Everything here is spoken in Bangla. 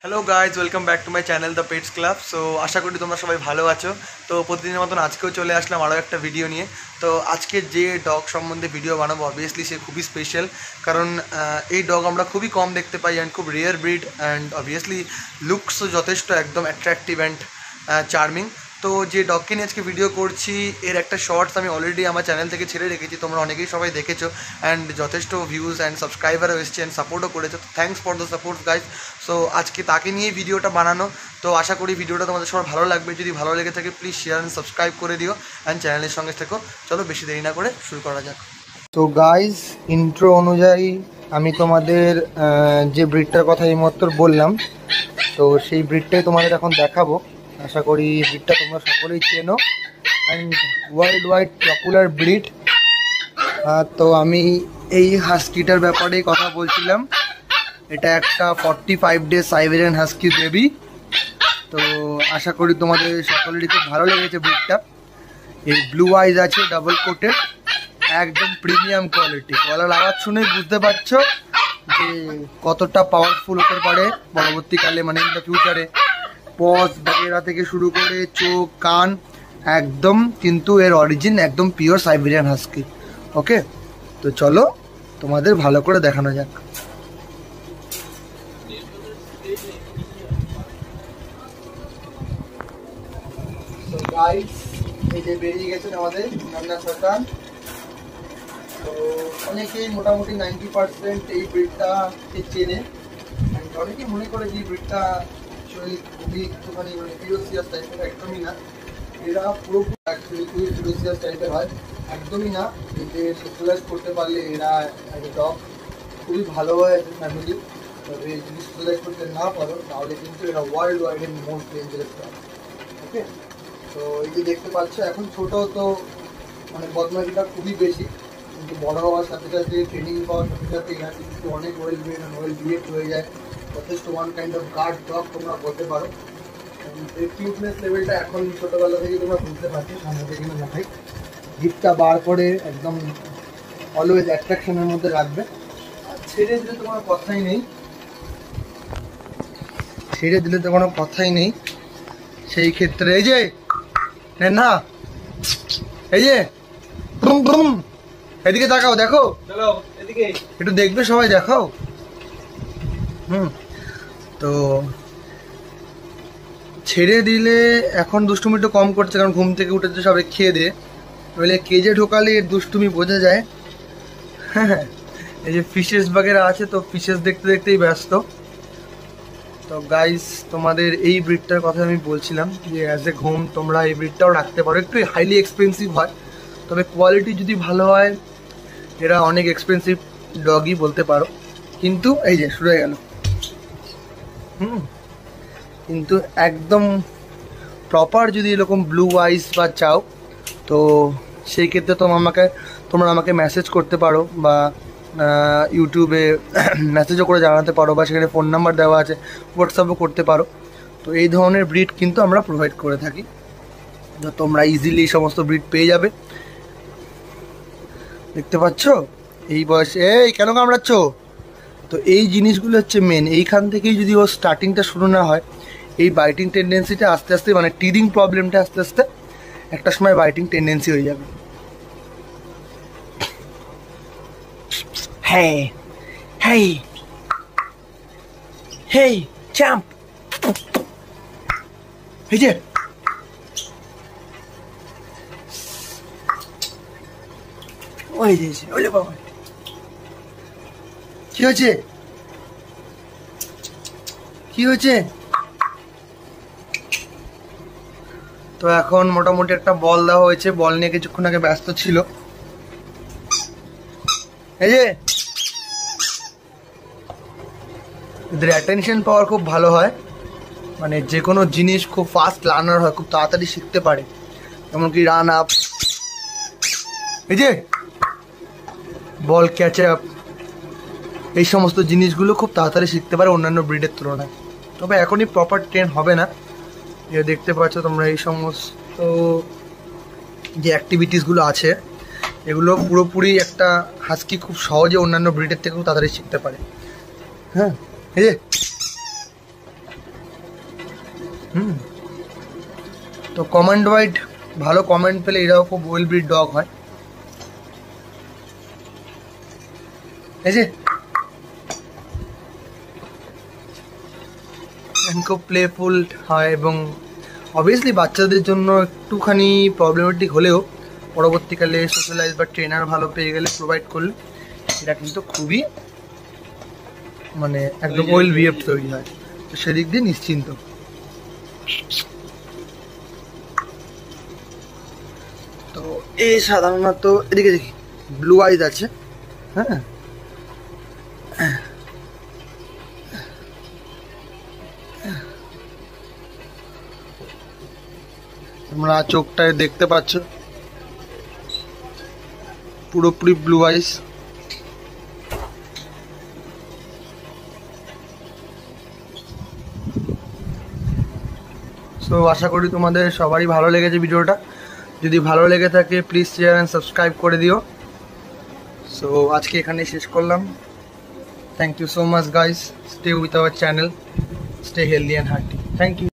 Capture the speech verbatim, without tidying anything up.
Hello guys, welcome back to my channel the pets club. So আশা করি তোমরা সবাই ভালো আছো। তো প্রতিদিনের মতন আজকেও চলে আসলাম আরও একটা ভিডিও নিয়ে। তো আজকে যে ডগ সম্বন্ধে ভিডিও বানাবো অবভিয়াসলি সে খুবই স্পেশাল, কারণ এই ডগ আমরা খুবই কম দেখতে পাই অ্যান্ড খুব রেয়ার ব্রিড অ্যান্ড অবভিয়াসলি লুকসও যথেষ্ট একদম অ্যাট্রাকটিভ অ্যান্ড চার্মিং। তো যে ডগকে নিয়ে আজকে ভিডিও করছি এর একটা শর্টস আমি অলরেডি আমার চ্যানেল থেকে ছেড়ে রেখেছি, তোমরা অনেকেই সবাই দেখেছো অ্যান্ড যথেষ্ট ভিউজ অ্যান্ড সাবস্ক্রাইবারও এসছে অ্যান্ড সাপোর্টও করেছো। Thanks for the support guys. So আজকে তাকে নিয়েই ভিডিওটা বানানো। তো আশা করি ভিডিওটা তোমাদের সবার ভালো লাগবে। যদি ভালো লেগে থাকে প্লিজ শেয়ার অ্যান্ড সাবস্ক্রাইব করে দিও অ্যান্ড চ্যানেলের সঙ্গে থেকো। চলো বেশি দেরি না করে শুরু করা যাক। তো গাইজ, ইন্ট্রো অনুযায়ী আমি তোমাদের যে ব্রিডটার কথা এইমাত্র বললাম, তো সেই ব্রিডটাই তোমাদের এখন দেখাবো। আশা করি ব্রিডটা তোমরা সকলেই চেনো and world wide popular breed. তো আমি এই হাস্কিটার ব্যাপারেই কথা বলছিলাম। এটা একটা forty five days Siberian husky baby. তো আশা করি তোমাদের সকলেরই খুব ভালো লেগেছে ব্রিডটা। এই ব্লু আইজ আছে, ডাবল কোটেড, একদম প্রিমিয়াম কোয়ালিটি। গলার আওয়াজ শুনেই বুঝতে পারছো যে কতটা পাওয়ারফুল হতে পারে পরবর্তীকালে, মানে ইন দ্য ফিউচারে। পজ বাগেরা থেকে শুরু করে চোখ, কান একদম, কিন্তু এর অরিজিন একদম পিওর সাইবেরিয়ান হাস্কি। ওকে, তো চলো তোমাদের ভালো করে দেখানো যাক। এই যে বেরিয়ে গেছেন আমাদের নান্না সরকার। তো অনেকেই মোটামুটি নাইনটি পার্সেন্ট এই ব্রিডটাকে চেনে, অনেকেই মনে করে যে ব্রিডটা খুবই একটুখানি মানে ফিরোসিয়াস টাইপের। একদমই না, এরা পুরোপুরি অ্যাকচুয়ালি খুবই ফিরোসিয়াস টাইপের হয়, একদমই না। এতে সোশ্যালাইজ করতে পারলে এরা ডগ খুবই ভালো হয় এজ এ ফ্যামিলি। তবে যদি সোশ্যালাইজ করতে না পারো তাহলে কিন্তু এরা ওয়ার্ল্ড ওয়াইড এর মোস্ট ডেঞ্জারাস ডগ। ওকে, তো এই যে দেখতে পাচ্ছ এখন ছোটো, তো মানে বদমাশিটা খুবই বেশি, কিন্তু বড় হওয়ার সাথে সাথে ট্রেনিং পাওয়ার সাথে সাথে এরা কিন্তু অনেক ওয়েল ব্রিড ওয়েল বিহেভ হয়ে যায়। যথেষ্ট one kind of guard dog তোমরা বলতে পারো। এর কিউটনেস লেভেলটা এখন ছোটোবেলা থেকে তোমরা বুঝতে পারছো। সামনে থেকে দেখাই, জিপটা বার করে একদম অলওয়েজ অ্যাট্রাকশনের মধ্যে রাখবে। আর ছেড়ে দিলে তো কোনো কথাই নেই, ছেড়ে দিলে তো কোনো কথাই নেই। সেই ক্ষেত্রে এই যে না, এই যে এদিকে তাকাও, দেখো এদিকে একটু দেখবে সবাই, দেখাও। হুম, তো ছেড়ে দিলে এখন দুষ্টুমি একটু কম করছে, কারণ ঘুম থেকে উঠেছে সবাই খেয়ে দিয়ে। নইলে কেজে ঢোকালে এর দুষ্টুমি বোঝা যায়। হ্যাঁ হ্যাঁ, এই যে ফিশেস বাগেরা আছে, তো ফিশেস দেখতে দেখতেই ব্যস্ত। তো গাইস, তোমাদের এই ব্রিডটার কথা আমি বলছিলাম যে অ্যাজ এ হোম তোমরা এই ব্রিডটাও রাখতে পারো। একটু হাইলি এক্সপেন্সিভ হয়, তবে কোয়ালিটি যদি ভালো হয় এরা অনেক এক্সপেন্সিভ ডগই বলতে পারো। কিন্তু এই যে শুরু হয়ে গেল। হুম, কিন্তু একদম প্রপার যদি এরকম ব্লু আইস বা চাও, তো সেই ক্ষেত্রে তোমরা আমাকে তোমরা আমাকে মেসেজ করতে পারো বা ইউটিউবে মেসেজও করে জানাতে পারো, বা সেখানে ফোন নাম্বার দেওয়া আছে, হোয়াটসঅ্যাপও করতে পারো। তো এই ধরনের ব্রিড কিন্তু আমরা প্রোভাইড করে থাকি। তো তোমরা ইজিলি এই সমস্ত ব্রিড পেয়ে যাবে। দেখতে পাচ্ছ এই বয়সে এই কেন কামড়াচ্ছ? তো এই জিনিসগুলো হচ্ছে মেন। এইখান থেকেই যদি ওর স্টার্টিংটা শুরু না হয়, এই বাইটিং টেন্ডেন্সিটা আস্তে আস্তে, মানে টিদিং প্রবলেমটা আস্তে আস্তে একটা সময় বাইটিং টেন্ডেন্সি হয়ে যাবে। হ্যাঁ হ্যাঁ হেই চাম্প, এই যে ওই যে ওলে বাবা, কি হয়েছে কি হয়েছে? তো এখন মোটামুটি একটা বল দেওয়া হয়েছে, বল নিয়ে কিছুক্ষণ আগে ব্যস্ত ছিল। এই যে এদের অ্যাটেনশন পাওয়ার খুব ভালো হয়, মানে যে কোনো জিনিস খুব ফাস্ট লার্নার হয়, খুব তাড়াতাড়ি শিখতে পারে। এমনকি রান আপ, এই যে বল ক্যাচ আপ, এই সমস্ত জিনিসগুলো খুব তাড়াতাড়ি শিখতে পারে অন্যান্য ব্রিডের তুলনায়। তবে এখনই প্রপার ট্রেন হবে না। এ দেখতে পাচ্ছ তোমরা এই সমস্ত যে অ্যাক্টিভিটিসগুলো আছে, এগুলো পুরোপুরি একটা হাস্কি খুব সহজে অন্যান্য ব্রিডের থেকেও তাড়াতাড়ি শিখতে পারে। হ্যাঁ, এই যে হুম তো কমেন্ট ওয়াইড ভালো কমেন্ট পেলে এরাও খুব ওয়েল ব্রিড ডগ হয়। এই যে খুব প্লেফুল হয় এবং অবভিয়াসলি বাচ্চাদের জন্য একটুখানি প্রবলেমেটিক হলেও পরবর্তীকালে সোশ্যালাইজ বা ট্রেনার ভালো পেয়ে গেলে প্রোভাইড করলে এটা কিন্তু খুবই মানে একদম ওয়েল বিহেভ তৈরি হয়, তো সেদিক দিয়ে নিশ্চিন্ত। তো এই সাধারণত এদিকে দেখি ব্লু আইজ আছে। হ্যাঁ তোমরা চোখটায় দেখতে পাচ্ছ পুরোপুরি ব্লু আইস। সো আশা করি তোমাদের সবারই ভালো লেগেছে ভিডিওটা। যদি ভালো লেগে থাকে প্লিজ শেয়ার অ্যান্ড সাবস্ক্রাইব করে দিও। সো আজকে এখানে শেষ করলাম। Thank you so much guys, stay with our channel, stay healthy and hearty. Thank you.